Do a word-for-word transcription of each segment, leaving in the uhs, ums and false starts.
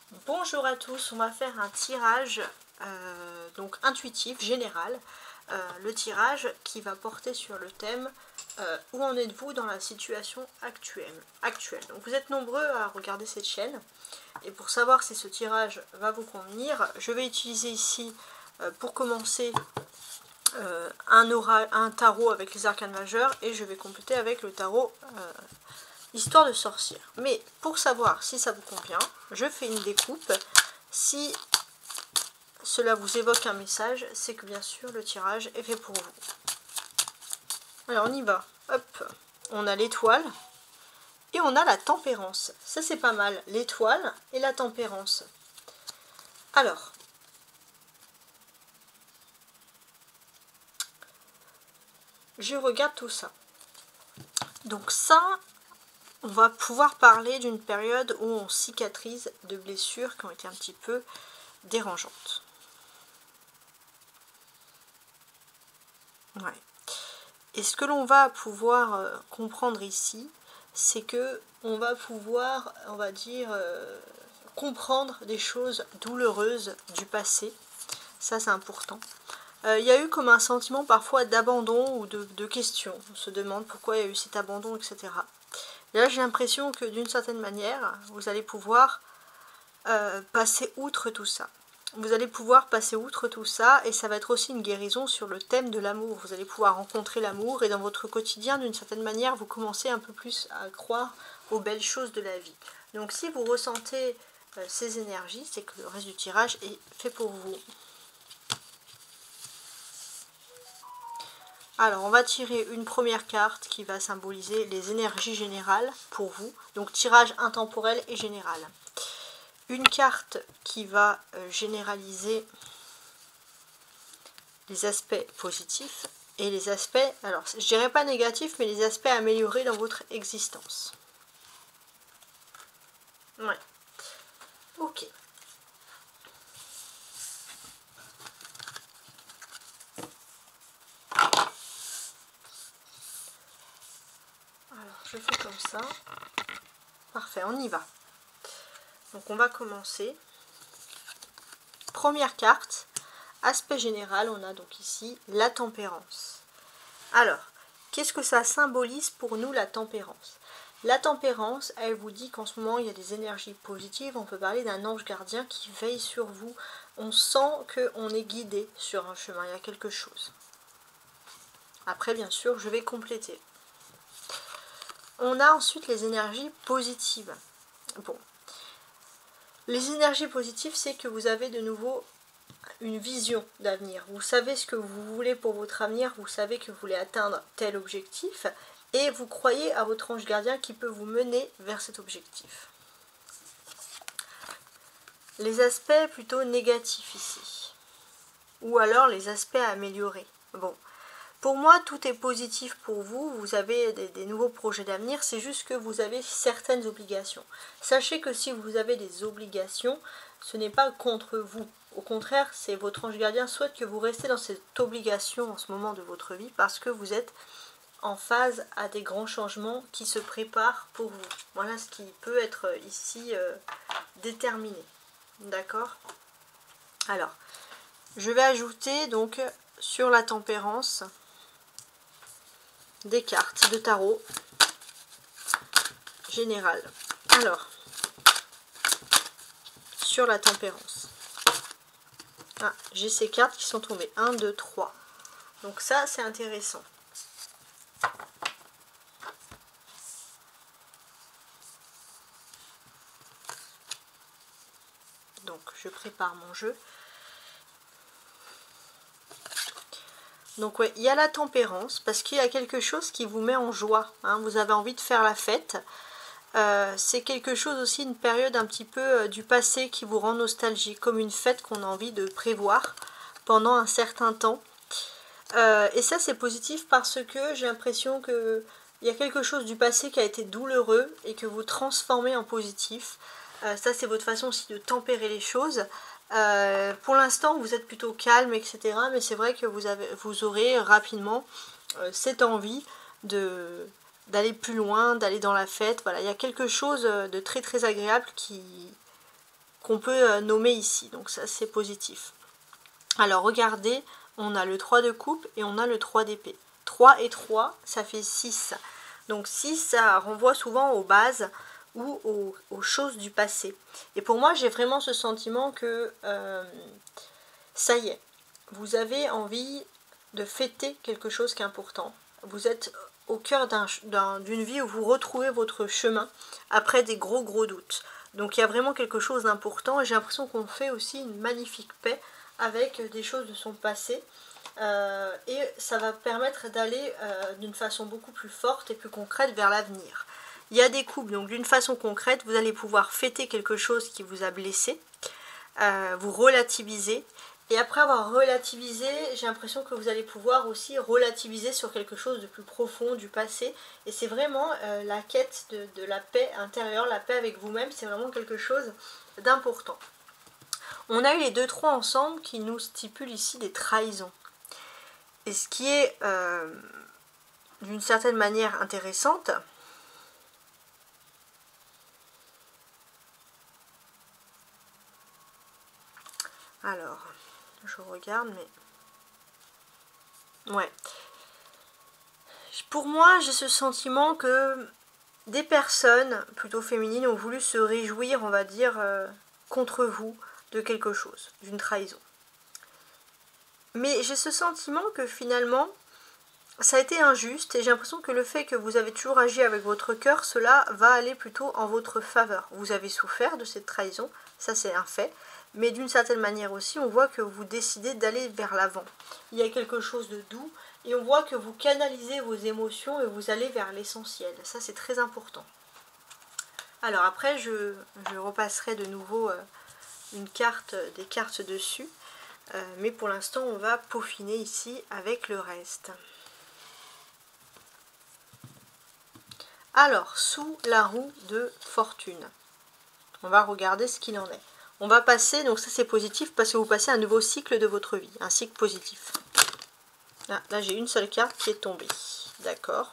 Bonjour à tous, on va faire un tirage euh, donc intuitif, général. Euh, le tirage qui va porter sur le thème euh, où en êtes-vous dans la situation actuelle, actuelle. Donc vous êtes nombreux à regarder cette chaîne et pour savoir si ce tirage va vous convenir, je vais utiliser ici euh, pour commencer euh, un, aura, un tarot avec les arcanes majeurs et je vais compléter avec le tarot euh, Histoire de sorcière. Mais pour savoir si ça vous convient, je fais une découpe. Si cela vous évoque un message, c'est que bien sûr le tirage est fait pour vous. Alors on y va. Hop, on a l'étoile et on a la tempérance. Ça c'est pas mal, l'étoile et la tempérance. Alors, je regarde tout ça. Donc ça, on va pouvoir parler d'une période où on cicatrise de blessures qui ont été un petit peu dérangeantes. Ouais. Et ce que l'on va pouvoir euh, comprendre ici, c'est que on va pouvoir, on va dire, euh, comprendre des choses douloureuses du passé. Ça, c'est important. Euh, il y a eu comme un sentiment parfois d'abandon ou de, de question. On se demande pourquoi il y a eu cet abandon, et cetera. Et là, j'ai l'impression que d'une certaine manière, vous allez pouvoir euh, passer outre tout ça. Vous allez pouvoir passer outre tout ça et ça va être aussi une guérison sur le thème de l'amour. Vous allez pouvoir rencontrer l'amour et dans votre quotidien, d'une certaine manière, vous commencez un peu plus à croire aux belles choses de la vie. Donc si vous ressentez euh, ces énergies, c'est que le reste du tirage est fait pour vous. Alors on va tirer une première carte qui va symboliser les énergies générales pour vous. Donc tirage intemporel et général. Une carte qui va euh, généraliser les aspects positifs et les aspects, alors je dirais pas négatifs, mais les aspects améliorés dans votre existence. Ouais. Ok. Alors je fais comme ça. Parfait, on y va. Donc on va commencer. Première carte. Aspect général, on a donc ici la tempérance. Alors, qu'est-ce que ça symbolise pour nous la tempérance? La tempérance, elle vous dit qu'en ce moment, il y a des énergies positives. On peut parler d'un ange gardien qui veille sur vous. On sent qu'on est guidé sur un chemin, il y a quelque chose. Après, bien sûr, je vais compléter. On a ensuite les énergies positives. Bon. Les énergies positives, c'est que vous avez de nouveau une vision d'avenir. Vous savez ce que vous voulez pour votre avenir, vous savez que vous voulez atteindre tel objectif et vous croyez à votre ange gardien qui peut vous mener vers cet objectif. Les aspects plutôt négatifs ici, ou alors les aspects à améliorer. Bon, pour moi tout est positif pour vous, vous avez des, des nouveaux projets d'avenir, c'est juste que vous avez certaines obligations. Sachez que si vous avez des obligations, ce n'est pas contre vous. Au contraire, c'est votre ange gardien souhaite que vous restez dans cette obligation en ce moment de votre vie parce que vous êtes en phase à des grands changements qui se préparent pour vous. Voilà ce qui peut être ici euh, déterminé. D'accord? Alors, je vais ajouter donc sur la tempérance des cartes de tarot générales. Alors, sur la tempérance. Ah, j'ai ces cartes qui sont tombées. un, deux, trois. Donc ça, c'est intéressant. Donc, je prépare mon jeu. Donc, ouais, il y a la tempérance, parce qu'il y a quelque chose qui vous met en joie. Hein, vous avez envie de faire la fête. Euh, c'est quelque chose aussi, une période un petit peu euh, du passé qui vous rend nostalgique, comme une fête qu'on a envie de prévoir pendant un certain temps. Euh, et ça c'est positif parce que j'ai l'impression que il y a quelque chose du passé qui a été douloureux et que vous transformez en positif. Euh, ça c'est votre façon aussi de tempérer les choses. Euh, pour l'instant vous êtes plutôt calme, et cetera. Mais c'est vrai que vous, avez, vous aurez rapidement euh, cette envie de d'aller plus loin, d'aller dans la fête. Voilà, il y a quelque chose de très très agréable qui, qu'on peut nommer ici. Donc ça c'est positif. Alors regardez, on a le trois de coupe et on a le trois d'épée. trois et trois, ça fait six. Donc six, ça renvoie souvent aux bases ou aux, aux choses du passé. Et pour moi, j'ai vraiment ce sentiment que euh, ça y est, vous avez envie de fêter quelque chose qui est important. Vous êtes au cœur d'un, d'un, d'une vie où vous retrouvez votre chemin après des gros gros doutes. Donc il y a vraiment quelque chose d'important et j'ai l'impression qu'on fait aussi une magnifique paix avec des choses de son passé. Euh, et ça va permettre d'aller euh, d'une façon beaucoup plus forte et plus concrète vers l'avenir. Il y a des couples, donc d'une façon concrète, vous allez pouvoir fêter quelque chose qui vous a blessé, euh, vous relativiser, et après avoir relativisé, j'ai l'impression que vous allez pouvoir aussi relativiser sur quelque chose de plus profond du passé, et c'est vraiment euh, la quête de, de la paix intérieure, la paix avec vous-même, c'est vraiment quelque chose d'important. On a eu les deux trois ensemble qui nous stipulent ici des trahisons. Et ce qui est euh, d'une certaine manière intéressante, alors, je regarde, mais... Ouais. Pour moi, j'ai ce sentiment que des personnes, plutôt féminines, ont voulu se réjouir, on va dire, euh, contre vous, de quelque chose, d'une trahison. Mais j'ai ce sentiment que finalement, ça a été injuste et j'ai l'impression que le fait que vous avez toujours agi avec votre cœur, cela va aller plutôt en votre faveur. Vous avez souffert de cette trahison, ça c'est un fait, mais d'une certaine manière aussi, on voit que vous décidez d'aller vers l'avant. Il y a quelque chose de doux et on voit que vous canalisez vos émotions et vous allez vers l'essentiel. Ça c'est très important. Alors après, je, je repasserai de nouveau euh, une carte, des cartes dessus. Euh, mais pour l'instant, on va peaufiner ici avec le reste. Alors, sous la roue de fortune, on va regarder ce qu'il en est. On va passer, donc ça c'est positif parce que vous passez un nouveau cycle de votre vie, un cycle positif. Là, là j'ai une seule carte qui est tombée, d'accord.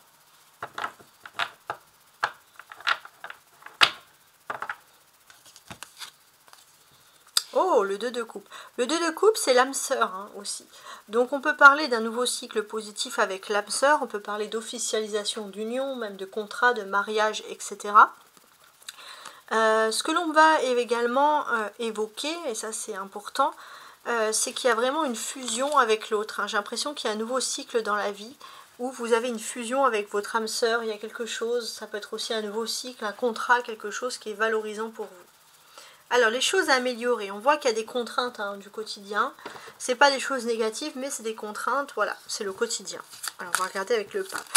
Oh, le deux de coupe. Le deux de coupe, c'est l'âme sœur hein, aussi. Donc on peut parler d'un nouveau cycle positif avec l'âme sœur, on peut parler d'officialisation d'union, même de contrat, de mariage, et cetera. Euh, ce que l'on va également euh, évoquer, et ça c'est important, euh, c'est qu'il y a vraiment une fusion avec l'autre. Hein. J'ai l'impression qu'il y a un nouveau cycle dans la vie où vous avez une fusion avec votre âme sœur, il y a quelque chose, ça peut être aussi un nouveau cycle, un contrat, quelque chose qui est valorisant pour vous. Alors, les choses à améliorer, on voit qu'il y a des contraintes hein, du quotidien. C'est pas des choses négatives, mais c'est des contraintes, voilà, c'est le quotidien. Alors, on va regarder avec le pape.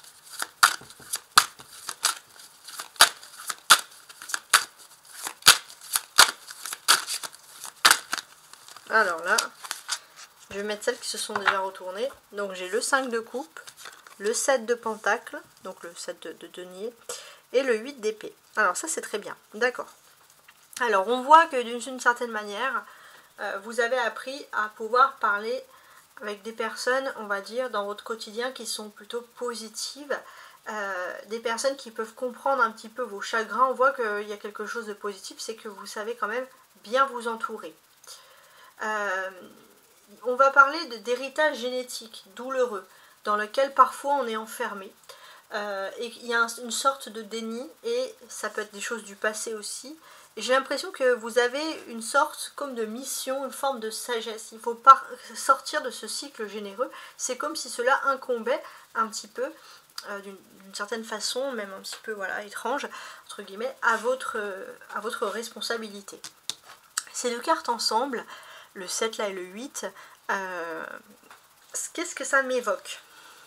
Alors là, je vais mettre celles qui se sont déjà retournées. Donc, j'ai le cinq de coupe, le sept de pentacle, donc le sept de, de denier, et le huit d'épée. Alors, ça, c'est très bien, d'accord. Alors, on voit que d'une certaine manière, euh, vous avez appris à pouvoir parler avec des personnes, on va dire, dans votre quotidien qui sont plutôt positives, euh, des personnes qui peuvent comprendre un petit peu vos chagrins. On voit qu'il y a quelque chose de positif, c'est que vous savez quand même bien vous entourer. Euh, on va parler d'héritage génétique douloureux, dans lequel parfois on est enfermé. Euh, et il y a un, une sorte de déni, et ça peut être des choses du passé aussi. J'ai l'impression que vous avez une sorte comme de mission, une forme de sagesse. Il faut pas sortir de ce cycle généreux. C'est comme si cela incombait un petit peu, euh, d'une certaine façon, même un petit peu voilà, étrange, entre guillemets, à votre, à votre responsabilité. Ces deux cartes ensemble, le sept là et le huit, euh, qu'est-ce que ça m'évoque ?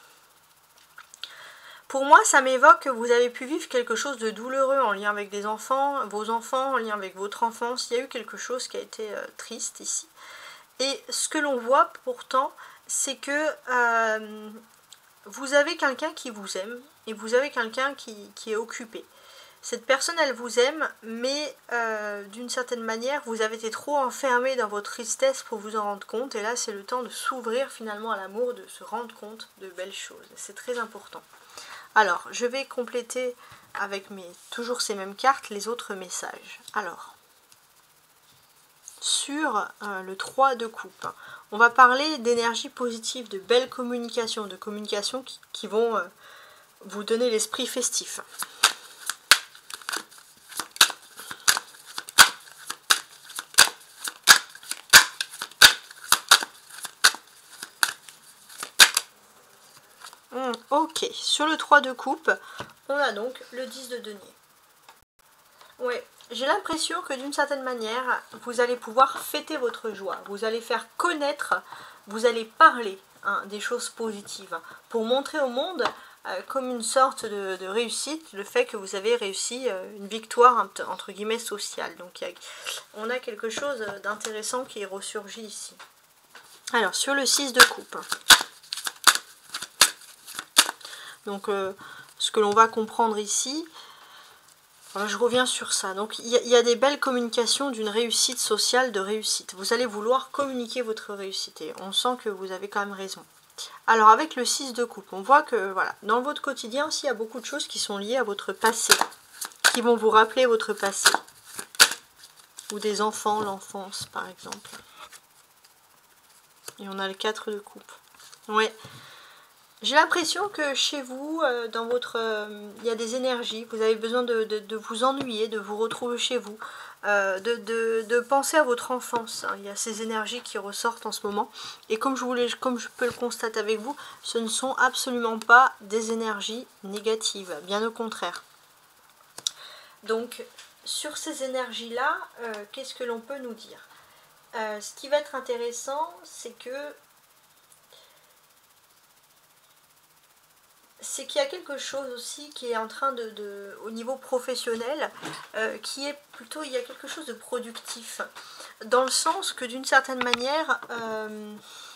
Pour moi, ça m'évoque que vous avez pu vivre quelque chose de douloureux en lien avec des enfants, vos enfants, en lien avec votre enfance. Il y a eu quelque chose qui a été euh, triste ici. Et ce que l'on voit pourtant, c'est que euh, vous avez quelqu'un qui vous aime et vous avez quelqu'un qui, qui est occupé. Cette personne, elle vous aime, mais euh, d'une certaine manière, vous avez été trop enfermé dans votre tristesse pour vous en rendre compte. Et là, c'est le temps de s'ouvrir finalement à l'amour, de se rendre compte de belles choses. C'est très important. Alors, je vais compléter avec mes toujours ces mêmes cartes les autres messages. Alors, sur euh, le trois de coupe. On va parler d'énergie positive, de belles communications, de communications qui, qui vont euh, vous donner l'esprit festif. Hum, ok, sur le trois de coupe, on a donc le dix de denier. Ouais, j'ai l'impression que d'une certaine manière, vous allez pouvoir fêter votre joie. Vous allez faire connaître, vous allez parler hein, des choses positives pour montrer au monde euh, comme une sorte de, de réussite, le fait que vous avez réussi euh, une victoire entre guillemets sociale. Donc y a, on a quelque chose d'intéressant qui est ressurgi ici. Alors sur le six de coupe. Donc euh, ce que l'on va comprendre ici, voilà, je reviens sur ça. Donc il y, y a des belles communications d'une réussite sociale, de réussite. Vous allez vouloir communiquer votre réussite et on sent que vous avez quand même raison. Alors avec le six de coupe, on voit que voilà, dans votre quotidien aussi, il y a beaucoup de choses qui sont liées à votre passé, qui vont vous rappeler votre passé. Ou des enfants, l'enfance par exemple. Et on a le quatre de coupe. Ouais. J'ai l'impression que chez vous, euh, dans votre, euh, il y a des énergies, vous avez besoin de, de, de vous ennuyer, de vous retrouver chez vous, euh, de, de, de penser à votre enfance. Hein. Il y a ces énergies qui ressortent en ce moment. Et comme je, voulais, comme je peux le constater avec vous, ce ne sont absolument pas des énergies négatives, bien au contraire. Donc, sur ces énergies-là, euh, qu'est-ce que l'on peut nous dire? euh, Ce qui va être intéressant, c'est que c'est qu'il y a quelque chose aussi qui est en train de, de au niveau professionnel, euh, qui est plutôt, il y a quelque chose de productif, dans le sens que d'une certaine manière, euh,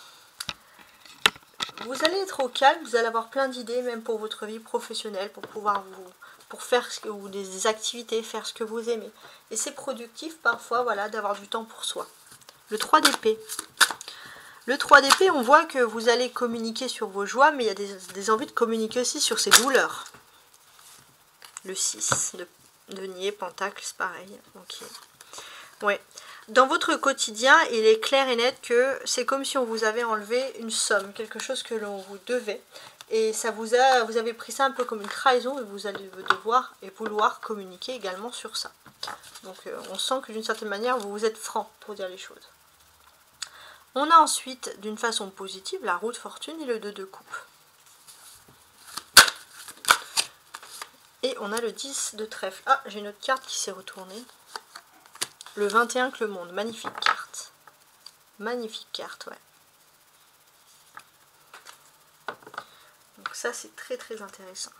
vous allez être au calme, vous allez avoir plein d'idées, même pour votre vie professionnelle, pour pouvoir vous, pour faire ce que, ou des activités, faire ce que vous aimez. Et c'est productif parfois, voilà, d'avoir du temps pour soi. Le trois d'épée. Le trois d'épée, on voit que vous allez communiquer sur vos joies, mais il y a des, des envies de communiquer aussi sur ses douleurs. Le six de denier, pentacle, c'est pareil. Ok. Ouais. Dans votre quotidien, il est clair et net que c'est comme si on vous avait enlevé une somme, quelque chose que l'on vous devait. Et ça vous a, vous avez pris ça un peu comme une trahison et vous allez devoir et vouloir communiquer également sur ça. Donc euh, on sent que d'une certaine manière, vous vous êtes franc pour dire les choses. On a ensuite, d'une façon positive, la roue de fortune et le deux de coupe. Et on a le dix de trèfle. Ah, j'ai une autre carte qui s'est retournée. Le vingt et un que le monde. Magnifique carte. Magnifique carte, ouais. Donc ça, c'est très très intéressant.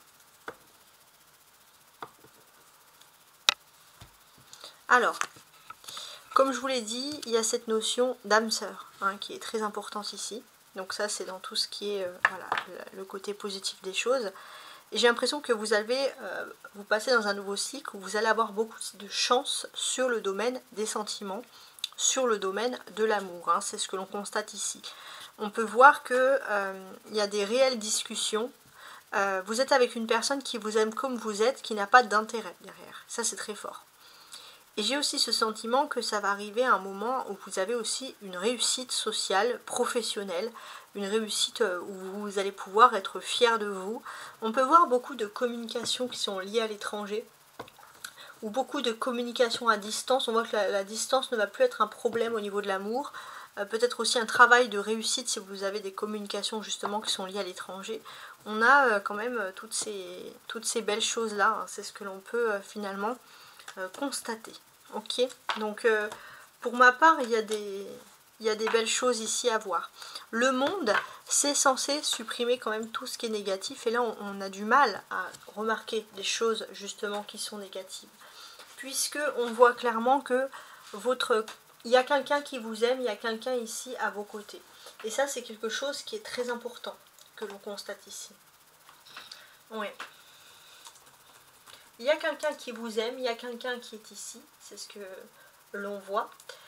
Alors, comme je vous l'ai dit, il y a cette notion d'âme sœur hein, qui est très importante ici. Donc ça, c'est dans tout ce qui est euh, voilà, le, le côté positif des choses. Et j'ai l'impression que vous allez euh, vous passer dans un nouveau cycle où vous allez avoir beaucoup de chance sur le domaine des sentiments, sur le domaine de l'amour. Hein, c'est ce que l'on constate ici. On peut voir qu'il euh, y a des réelles discussions. Euh, vous êtes avec une personne qui vous aime comme vous êtes, qui n'a pas d'intérêt derrière. Ça, c'est très fort. Et j'ai aussi ce sentiment que ça va arriver à un moment où vous avez aussi une réussite sociale, professionnelle, une réussite où vous allez pouvoir être fier de vous. On peut voir beaucoup de communications qui sont liées à l'étranger, ou beaucoup de communications à distance. On voit que la, la distance ne va plus être un problème au niveau de l'amour. Euh, peut-être aussi un travail de réussite si vous avez des communications justement qui sont liées à l'étranger. On a euh, quand même euh, toutes, ces, toutes ces belles choses-là. Hein. C'est ce que l'on peut euh, finalement euh, constater. Ok, donc euh, pour ma part, il y a des... il y a des belles choses ici à voir. Le monde, c'est censé supprimer quand même tout ce qui est négatif. Et là, on, on a du mal à remarquer des choses justement qui sont négatives. Puisque on voit clairement que votre, il y a quelqu'un qui vous aime, il y a quelqu'un ici à vos côtés. Et ça, c'est quelque chose qui est très important que l'on constate ici. Oui. Il y a quelqu'un qui vous aime, il y a quelqu'un qui est ici. C'est ce que l'on voit.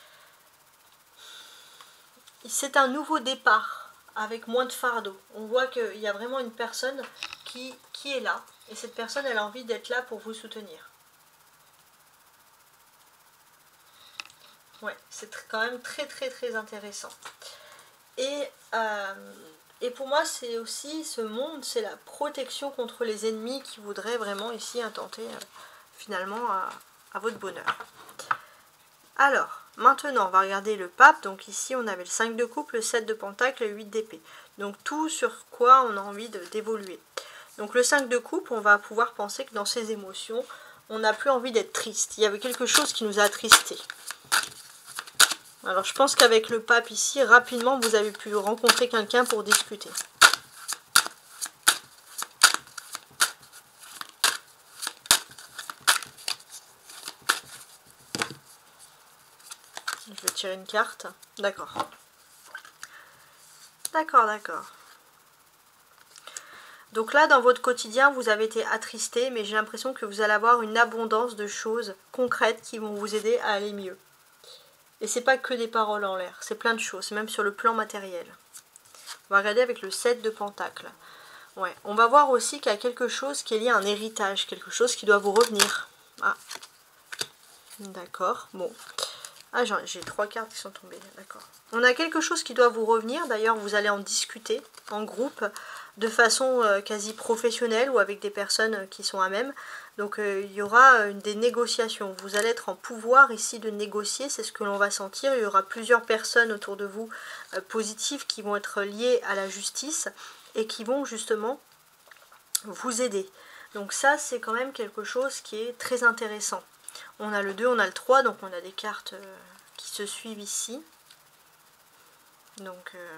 C'est un nouveau départ avec moins de fardeau. On voit qu'il y a vraiment une personne qui, qui est là. Et cette personne, elle a envie d'être là pour vous soutenir. Ouais, c'est quand même très très très intéressant. Et, euh, et pour moi, c'est aussi ce monde, c'est la protection contre les ennemis qui voudraient vraiment ici intenter euh, finalement à, à votre bonheur. Alors, maintenant, on va regarder le pape. Donc ici, on avait le cinq de coupe, le sept de pentacle, le huit d'épée. Donc tout sur quoi on a envie d'évoluer. Donc le cinq de coupe, on va pouvoir penser que dans ses émotions, on n'a plus envie d'être triste. Il y avait quelque chose qui nous a attristés. Alors je pense qu'avec le pape ici, rapidement, vous avez pu rencontrer quelqu'un pour discuter. Je vais tirer une carte. D'accord. D'accord, d'accord. Donc là, dans votre quotidien, vous avez été attristé, mais j'ai l'impression que vous allez avoir une abondance de choses concrètes qui vont vous aider à aller mieux. Et c'est pas que des paroles en l'air, c'est plein de choses, même sur le plan matériel. On va regarder avec le sept de pentacle. Ouais. On va voir aussi qu'il y a quelque chose qui est lié à un héritage, quelque chose qui doit vous revenir. Ah. D'accord, bon. Ah, j'ai trois cartes qui sont tombées, d'accord. On a quelque chose qui doit vous revenir, d'ailleurs vous allez en discuter en groupe, de façon euh, quasi professionnelle ou avec des personnes qui sont à même. Donc euh, il y aura euh, des négociations, vous allez être en pouvoir ici de négocier, c'est ce que l'on va sentir. Il y aura plusieurs personnes autour de vous euh, positives qui vont être liées à la justice et qui vont justement vous aider. Donc ça c'est quand même quelque chose qui est très intéressant. On a le deux, on a le trois, donc on a des cartes euh, qui se suivent ici. Donc, euh,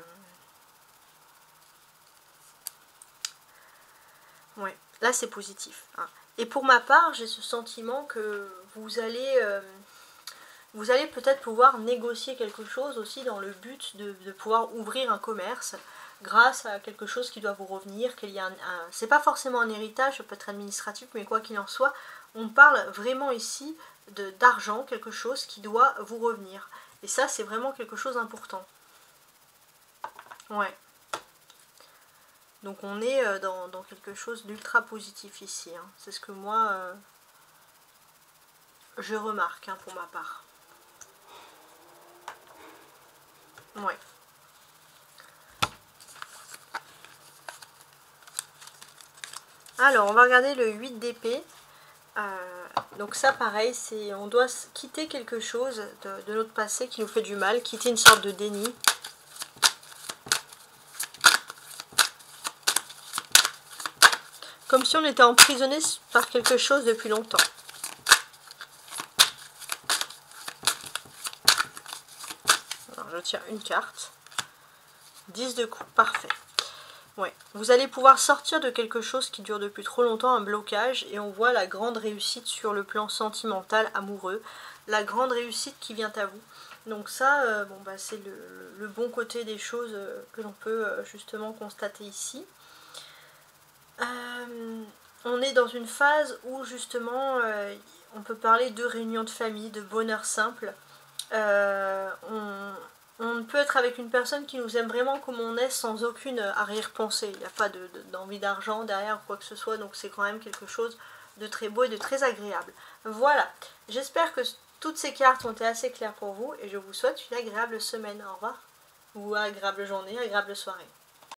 ouais, là c'est positif. Hein. Et pour ma part, j'ai ce sentiment que vous allez, euh, vous allez peut-être pouvoir négocier quelque chose aussi dans le but de, de pouvoir ouvrir un commerce grâce à quelque chose qui doit vous revenir, qu'il y a un, un c'est pas forcément un héritage, ça peut être administratif, mais quoi qu'il en soit, on parle vraiment ici d'argent, quelque chose qui doit vous revenir. Et ça, c'est vraiment quelque chose d'important. Ouais. Donc on est dans, dans quelque chose d'ultra positif ici. Hein. C'est ce que moi, euh, je remarque hein, pour ma part. Ouais. Alors, on va regarder le huit d'épée. Euh, donc ça pareil, c'est on doit quitter quelque chose de, de notre passé qui nous fait du mal, quitter une sorte de déni. Comme si on était emprisonné par quelque chose depuis longtemps. Alors je tire une carte. dix de coupe, parfait. Ouais. Vous allez pouvoir sortir de quelque chose qui dure depuis trop longtemps, un blocage, et on voit la grande réussite sur le plan sentimental, amoureux, la grande réussite qui vient à vous. Donc ça, euh, bon, bah, c'est le, le bon côté des choses euh, que l'on peut euh, justement constater ici. Euh, on est dans une phase où justement euh, on peut parler de réunion de famille, de bonheur simple. Euh, on... On peut être avec une personne qui nous aime vraiment comme on est sans aucune arrière-pensée. Il n'y a pas de, de, d'envie d'argent derrière ou quoi que ce soit. Donc c'est quand même quelque chose de très beau et de très agréable. Voilà. J'espère que toutes ces cartes ont été assez claires pour vous. Et je vous souhaite une agréable semaine. Au revoir. Ou agréable journée, agréable soirée.